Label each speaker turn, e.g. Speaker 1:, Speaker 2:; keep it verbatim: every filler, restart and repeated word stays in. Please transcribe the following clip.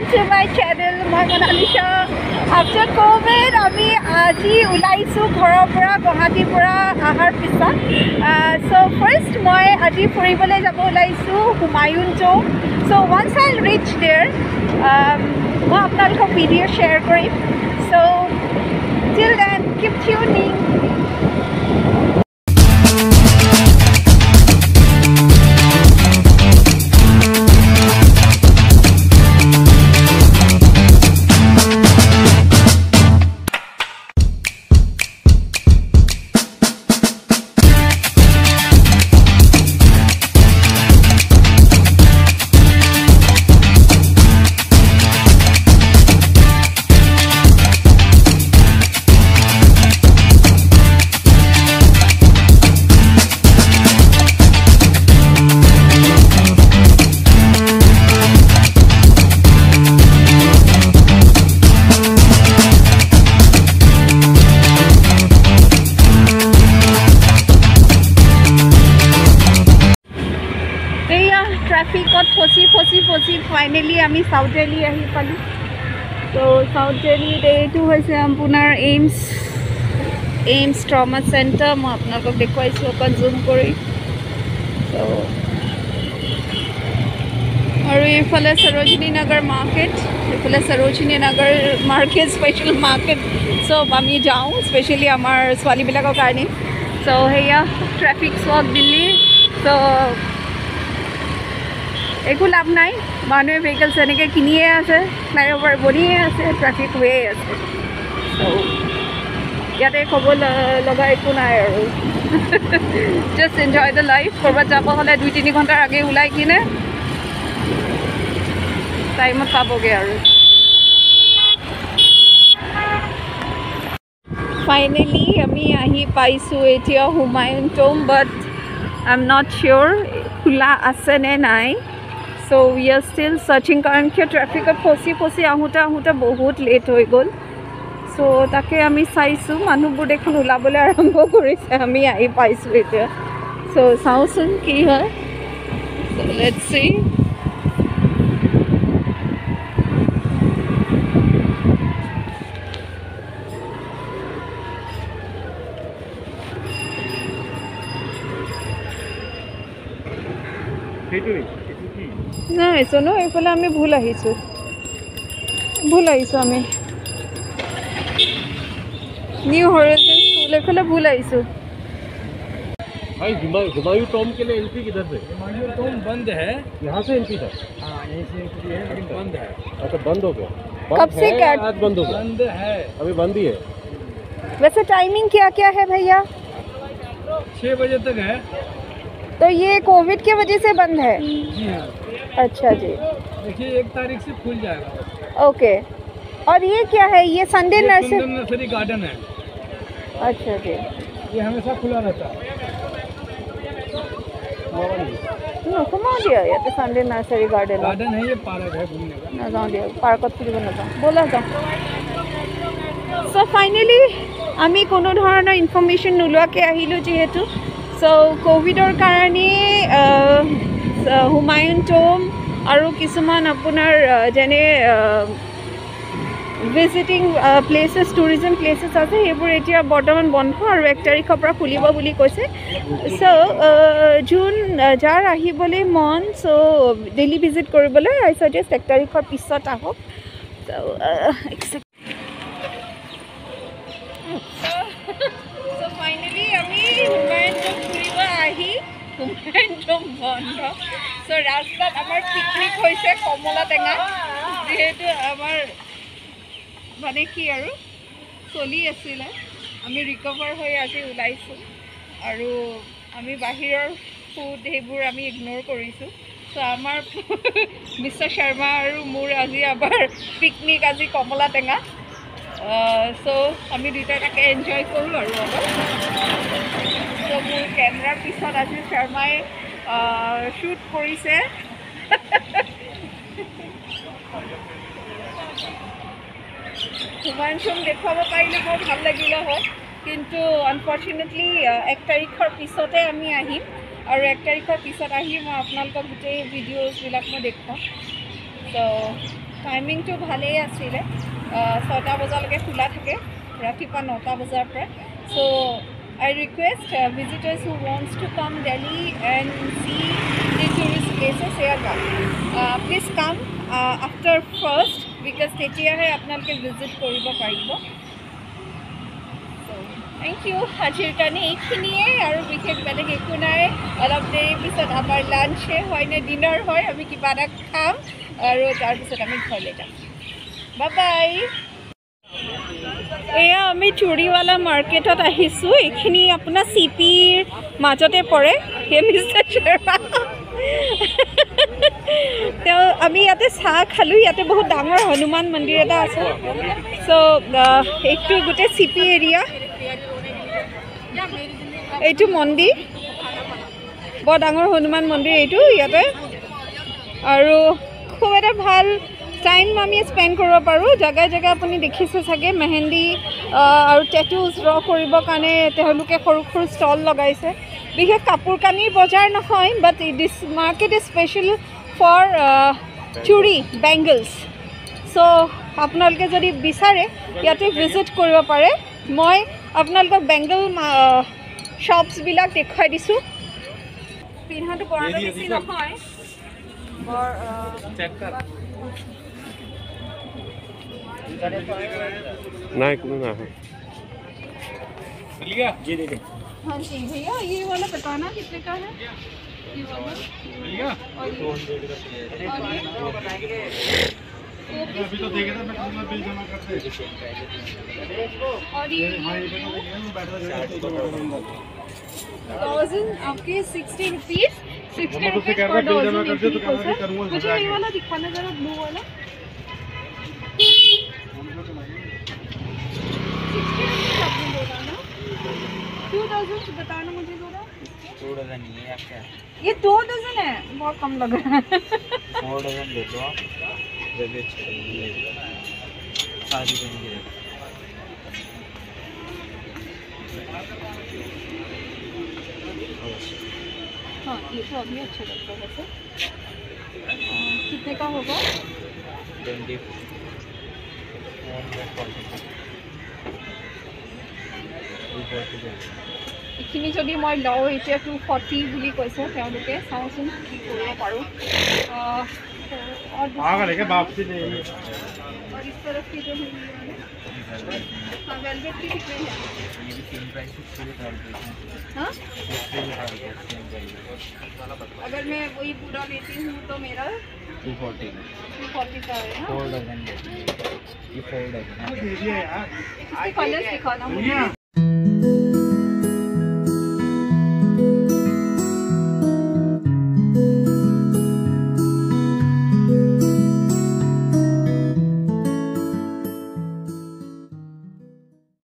Speaker 1: welcome to my channel. মই Monalisa. After COVID আমি আজি ওলাইছো ঘৰৰ পৰা গুৱাহাটীৰ পৰা আহাৰ পিছত. So first মই আজি ফুৰিবলৈ যাব ওলাইছো Humayun tomb. So once I reach there, um, মই আপোনালোকক ভিডিঅ' শ্বেয়াৰ কৰিম. So till then keep tuning. ট্ৰাফিকত ফচি ফচি ফচি ফাইনেলি আমি সাউথ দিল্লী আহি পালোঁ. তো সাউথ দিল্লীত এইটো হৈছে আপোনাৰ এইমছ এইমছ ট্ৰমা চেণ্টাৰ. মই আপোনালোকক দেখুৱাইছোঁ অকণ জুম কৰি. তো আৰু এইফালে সৰোজিনী নগৰ মাৰ্কেট, এইফালে সৰোজিনী নগৰ মাৰ্কেট স্পেচিয়েল মাৰ্কেট চব আমি যাওঁ স্পেচিয়েলি আমাৰ ছোৱালীবিলাকৰ কাৰণে. চ' সেয়া ট্ৰেফিক চক দিল্লী. চ' একো লাভ নাই, মানুহে ভেহিকেলছ এনেকৈ কিনিয়ে আছে, ফ্লাইঅভাৰ বনিয়ে আছে, ট্ৰেফিক হৈয়ে আছে. ত' ইয়াতে ক'ব লগা একো নাই আৰু জাষ্ট এনজয় দ্য লাইফ. ক'ৰবাত যাব হ'লে দুই তিনি ঘণ্টাৰ আগে ওলাই কিনে টাইমত পাবগৈ আৰু. ফাইনেলি আমি আহি পাইছোঁ এতিয়া Humayun tomb. But I am not sure খোলা আছে নে নাই. So we are still searching কাৰণ কিয় ট্ৰেফিকত ফচি ফচি আহোঁতে আহোঁতে বহুত লেট হৈ গ'ল. চ' তাকে আমি চাইছোঁ মানুহবোৰ দেখোন ওলাবলৈ আৰম্ভ কৰিছে. আমি আহি পাইছোঁ এতিয়া. চ' চাওঁচোন কি হয়. So' let's see. নাই চনো এইফালে আমি ভুল আহিছোঁ ভুল আহিছোঁ আমি নিউ হৰাইজন স্কুল এইফালে ভুল আহিছোঁ.
Speaker 2: भाई हुमायूं टॉम्ब के लिए एंट्री किधर से?
Speaker 3: हुमायूं टॉम्ब बंद है.
Speaker 2: यहाँ से एंट्री था?
Speaker 3: हाँ यहीं से एंट्री है लेकिन बंद है.
Speaker 2: अच्छा बंद हो गया.
Speaker 1: कब से क्या
Speaker 2: आज बंद हो गया?
Speaker 3: बंद है,
Speaker 2: अभी बंद ही है.
Speaker 1: वैसे टाइमिंग क्या क्या है भैया?
Speaker 3: छः बजे तक है.
Speaker 1: तो ये कोविड की वजह से बंद है?
Speaker 3: जी हाँ.
Speaker 1: अच्छा जी.
Speaker 3: देखिए एक तारीख से खुल जाएगा.
Speaker 1: ओके. और ये क्या है? ये संडे नर्सरी
Speaker 3: नर्सरी गार्डन है.
Speaker 1: अच्छा जी.
Speaker 3: ये हमेशा खुला रहता है.
Speaker 1: नो घुमा दिया ये तो संडे नर्सरी गार्डन
Speaker 3: गार्डन है. ये पार्क है घूमने का.
Speaker 1: ना जाऊँ दिया पार्कत ফুৰিব নাযাওঁ ব'লা যাওঁ. চ' ফাইনেলি আমি কোনো ধৰণৰ ইনফৰ্মেশ্যন নোলোৱাকৈ আহিলোঁ যিহেতু. চ' ক'ভিডৰ কাৰণে হুমায়ুন টম্ব আৰু কিছুমান আপোনাৰ যেনে ভিজিটিং প্লেচেছ টুৰিজম প্লেচেছ আছে সেইবোৰ এতিয়া বৰ্তমান বন্ধ আৰু এক তাৰিখৰ পৰা খুলিব বুলি কৈছে. চ' যোন যাৰ আহিবলৈ মন চ' দিল্লী ভিজিট কৰিবলৈ আই ছাজেষ্ট এক তাৰিখৰ পিছত আহক. চ' ফাইনেলি আমি হুমায়ুন টম্ব ফুৰিব আহি হুমায়ুন টম্ব বন্ধ. চ' ৰাস্তাত আমাৰ পিকনিক হৈছে কমলা টেঙা. যিহেতু আমাৰ মানে কি আৰু চলি আছিলে, আমি ৰিকভাৰ হৈ আজি ওলাইছোঁ আৰু আমি বাহিৰৰ ফুড সেইবোৰ আমি ইগন'ৰ কৰিছোঁ. চ' আমাৰ মিষ্টাৰ শৰ্মা আৰু মোৰ আজি আমাৰ পিকনিক আজি কমলা টেঙা. চ' আমি দুয়োটাই তাকে এনজয় কৰোঁ আৰু অলপ. চ' মোৰ কেমেৰাৰ পিছত আজি শৰ্মাই শ্বুট কৰিছে. হুমায়ুন টম্ব দেখুৱাব পাৰিলে বৰ ভাল লাগিলে হয়, কিন্তু আনফৰ্চুনেটলি এক তাৰিখৰ পিছতে আমি আহিম আৰু এক তাৰিখৰ পিছত আহি মই আপোনালোকক গোটেই ভিডিঅ'জবিলাক মই দেখুৱাম. চ' টাইমিংটো ভালেই আছিলে, ছটা বজালৈকে খোলা থাকে, ৰাতিপুৱা নটা বজাৰ পৰা। চ' I request uh, visitors who wants to come Delhi and see the tourist places here, uh, please come uh, after first because তেতিয়াহে আপোনালোকে visit কৰিব পাৰিব। So thank you, আজিৰ কাৰণে এইখিনিয়ে, আৰু বিশেষ বেলেগ একো নাই। অলপ দেৰি পিছত আমাৰ লাঞ্চে হয় নে ডিনাৰ হয়, আমি কিবা এটা খাম আৰু তাৰপিছত আমি ঘৰলৈ যাম। Bye bye. এয়া আমি চুৰিৱালা মাৰ্কেটত আহিছোঁ। এইখিনি আপোনাৰ চি পিৰ মাজতে পৰে। সেই মিষ্টাৰ শৰ্মা তেওঁ আমি ইয়াতে চাহ খালোঁ। ইয়াতে বহুত ডাঙৰ হনুমান মন্দিৰ এটা আছে। চ' এইটো গোটেই চি পি এৰিয়া, এইটো মন্দিৰ, বৰ ডাঙৰ হনুমান মন্দিৰ এইটো ইয়াতে, আৰু খুব এটা ভাল টাইম আমি স্পেণ্ড কৰিব পাৰোঁ। জেগাই জেগাই আপুনি দেখিছে চাগে মেহেন্দি আৰু টেটুজ ড্ৰ কৰিবৰ কাৰণে তেওঁলোকে সৰু সৰু ষ্টল লগাইছে। বিশেষ কাপোৰ কানিৰ বজাৰ নহয়, but this market is special for churi bangles. So' আপোনালোকে যদি বিচাৰে ইয়াতে ভিজিট কৰিব পাৰে। মই আপোনালোকক বেংগল শ্বপছবিলাক দেখুৱাই দিছোঁ। পিন্ধাটো বৰ বেছি নহয়, বৰ
Speaker 2: नहीं कुछ ना है।
Speaker 3: ये देखें।
Speaker 1: हाँ जी भैया, ये वाला बताना कितने का है? ये वाला और ये
Speaker 3: अभी तो देखे था, मैं तुम्हारा बिल जमा करते
Speaker 1: और ये थाउजेंड आपके सिक्सटी रुपीज़ सिक्सटी रुपीज़ पर डॉजन। मुझे ये वाला दिखाना जरा, ब्लू वाला सिक्सटी रुपीज़ आपने बोला ना, टू थाउजेंड बताना मुझे जरा।
Speaker 3: दो डजन नहीं है आपका?
Speaker 1: ये दो डजन है, बहुत कम लग रहा है।
Speaker 3: फोर डजन दे दो सारी देंगे।
Speaker 1: हाँ ये तो अभी अच्छा लगता है वैसे। कितने का होगा?
Speaker 3: ट्वेंटी
Speaker 1: এইখিনি যদি মই লওঁ এতিয়া টু ফৰ্টি বুলি কৈছে তেওঁলোকে। চাওঁচোন কি কৰিব পাৰোঁ। और इस तरफ की जो हाँ वेलवेट की कितने हैं? हाँ अगर मैं वही पूरा लेती हूँ तो मेरा
Speaker 3: टू फोर्टी
Speaker 1: टू फोर्टी का है। हाँ
Speaker 3: फोर डजन ये फोर डजन
Speaker 1: इसके कलर्स दिखाना मुझे।